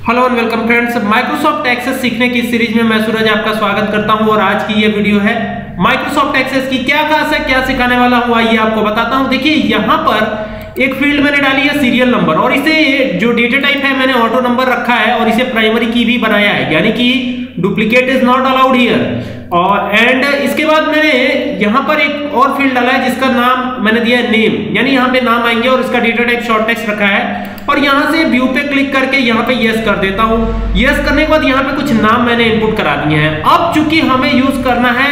Hello and welcome friends, Microsoft Access सीखने की series में मैं सूरज आपका स्वागत करता हूं और आज की ये वीडियो है माइक्रोसॉफ्ट एक्सेस की क्या खास है, क्या सिखाने वाला हूं, आइए आपको बताता हूं। देखिए यहां पर एक फील्ड मैंने डाली है सीरियल नंबर और इसे जो डेटा टाइप है मैंने ऑटो नंबर रखा है और इसे प्राइमरी की भी बनाया है, यानी कि duplicate is not allowed here. और एंड इसके बाद मैंने यहां पर एक और फील्ड डाला है जिसका नाम मैंने दिया है नेम, यानी यहां पे नाम आएंगे और इसका डेटा टाइप शॉर्ट टेक्स्ट रखा है और यहां से व्यू पे क्लिक करके यहां पे यस कर देता हूं। यस करने के बाद यहां पे कुछ नाम मैंने इनपुट करा दिए हैं। अब चूंकि हमें यूज करना है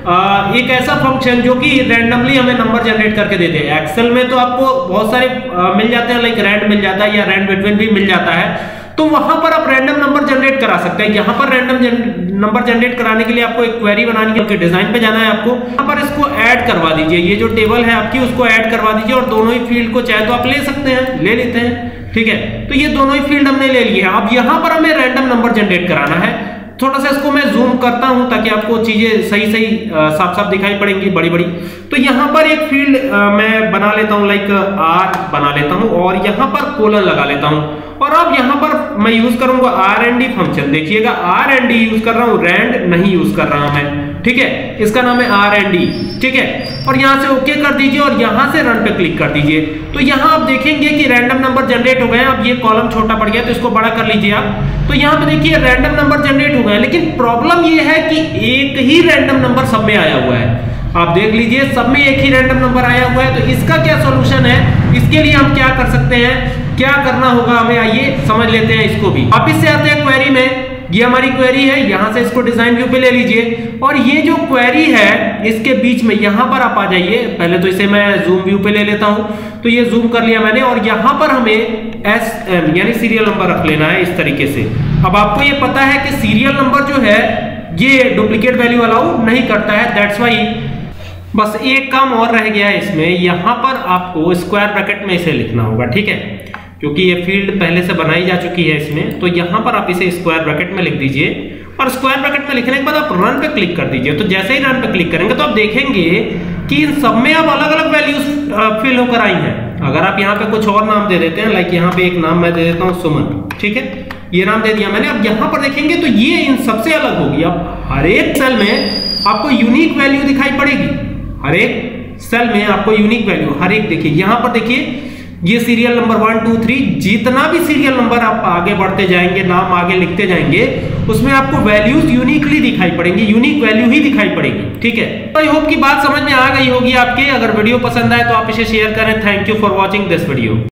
एक ऐसा फंक्शन जो कि रैंडमली हमें नंबर जनरेट करके देते हैं। एक्सेल में तो आपको बहुत सारे मिल जाते हैं, लाइक रैंड मिल जाता है या रैंड बिटवीन भी मिल जाता है, तो वहां पर आप रैंडम नंबर जनरेट करा सकते हैं। यहां पर रैंडम नंबर जनरेट कराने के लिए आपको एक क्वेरी बनानी है, डिजाइन पे जाना है आपको, यहां पर इसको ऐड करवा दीजिए। ये जो टेबल है आपकी उसको ऐड करवा दीजिए और दोनों ही फील्ड को चाहे तो आप ले सकते हैं, ले लेते हैं, ठीक है। तो ये दोनों ही फील्ड हमने ले लिए हैं। अब यहां पर हमें रैंडम नंबर जनरेट कराना है। थोड़ा सा इसको मैं जूम करता हूं ताकि आपको चीजें सही साफ साफ दिखाई पड़ेंगी बड़ी बड़ी। तो यहां पर एक फील्ड मैं बना लेता हूं, लाइक आर बना लेता हूं और यहां पर कोलन लगा लेता हूं और अब यहां पर मैं यूज करूंगा RND फंक्शन। देखिएगा RND यूज कर रहा हूं, रैंड नहीं यूज कर रहा मैं, ठीक है। इसका नाम है RND, ठीक है। और यहां से ओके कर दीजिए और यहां से रन पे क्लिक कर दीजिए। तो यहां आप देखेंगे कि रैंडम नंबर जनरेट हो गए। अब ये कॉलम छोटा पड़ गया तो इसको बड़ा कर लीजिए आप। तो यहां पे देखिए रैंडम नंबर जनरेट हो गए, लेकिन प्रॉब्लम ये है कि एक ही रैंडम नंबर सब में आया हुआ है। आप देख लीजिए सब में एक ही रैंडम नंबर आया हुआ है। तो इसका क्या सॉल्यूशन है, इसके लिए हम क्या कर सकते हैं, क्या करना होगा हमें, आइए समझ लेते हैं इसको भी। वापस से आते हैं क्वेरी में। ये हमारी क्वेरी है, यहां से इसको डिजाइन व्यू पे ले लीजिए और ये जो क्वेरी है इसके बीच में यहां पर आप आ जाइए। पहले तो इसे मैं जूम व्यू पे ले लेता हूं, तो ये जूम कर लिया मैंने और यहां पर हमें SM यानी सीरियल नंबर रख लेना है इस तरीके से। अब आपको ये पता है कि सीरियल नंबर जो है ये डुप्लीकेट वैल्यू अलाउ नहीं करता है, दैट्स वाई। बस एक काम और रह गया है इसमें, यहां पर आपको स्क्वायर ब्रैकेट में इसे लिखना होगा, ठीक है, क्योंकि ये फील्ड पहले से बनाई जा चुकी है इसमें। तो यहां पर आप इसे स्क्वायर ब्रैकेट में लिख दीजिए और स्क्वायर ब्रैकेट में लिखने के बाद आप रन पे क्लिक कर दीजिए। तो जैसे ही रन पे क्लिक करेंगे तो आप देखेंगे कि इन सब में अब अलग अलग वैल्यूज फिल होकर आई हैं। अगर आप यहाँ पे कुछ और नाम दे देते हैं, लाइक यहाँ पे एक नाम मैं दे देता हूँ सुमन, ठीक है, ये नाम दे दिया मैंने। अब यहाँ पर देखेंगे तो ये इन सबसे अलग होगी। अब हर एक सेल में आपको यूनिक वैल्यू दिखाई पड़ेगी, हर एक सेल में आपको यूनिक वैल्यू, हर एक देखिए यहां पर देखिए ये सीरियल नंबर 1 2 3, जितना भी सीरियल नंबर आप आगे बढ़ते जाएंगे, नाम आगे लिखते जाएंगे, उसमें आपको वैल्यूज यूनिकली दिखाई पड़ेंगी, यूनिक वैल्यू ही दिखाई पड़ेगी, ठीक है। तो आई होप की बात समझ में आ गई होगी आपके। अगर वीडियो पसंद आए तो आप इसे शेयर करें। Thank you for watching this video.